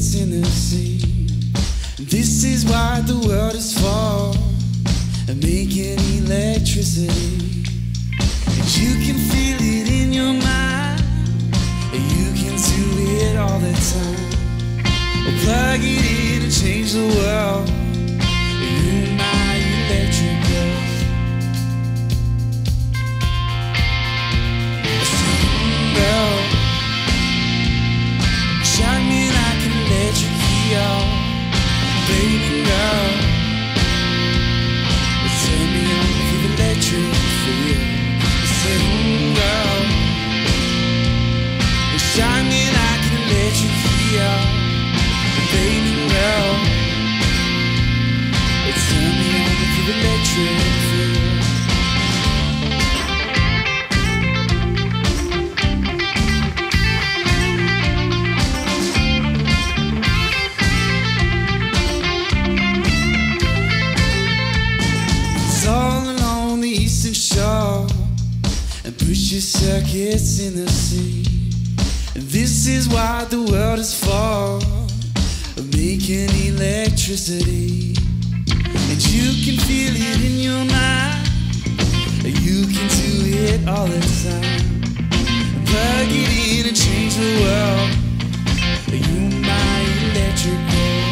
circuits in the sea. This is why the world is for making electricity. And you can feel it in your mind, and you can do it all the time. Plug it in and change the world. You're my electric girl. Girl, shine me like an electric key, baby girl. Turn me on with electric feel. Girl, shine me like an electric key, baby girl. Turn me on with electric feel. And push your circuits in the sea. And this is what the world is for, making electricity. And you can feel it in your mind, you can do it all the time. Plug it in and change the world. You're my electric girl.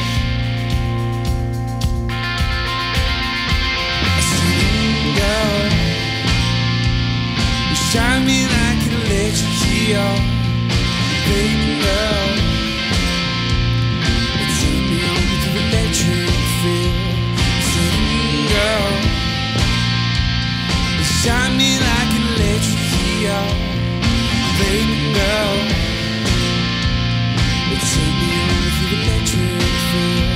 Girl, shine me like an electric key, baby girl. Turn me on with your electric feel. Girl, shine me like an electric key, baby girl. Turn me on with your electric feel.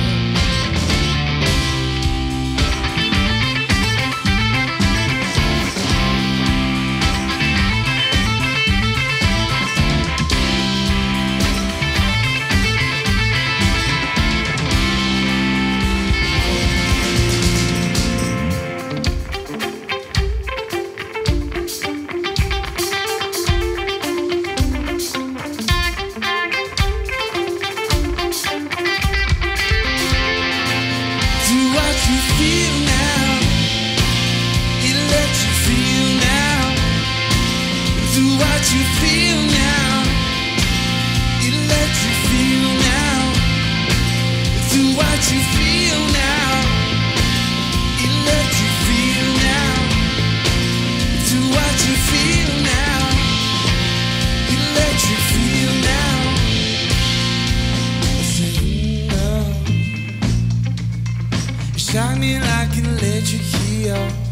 Shine me like an electric key,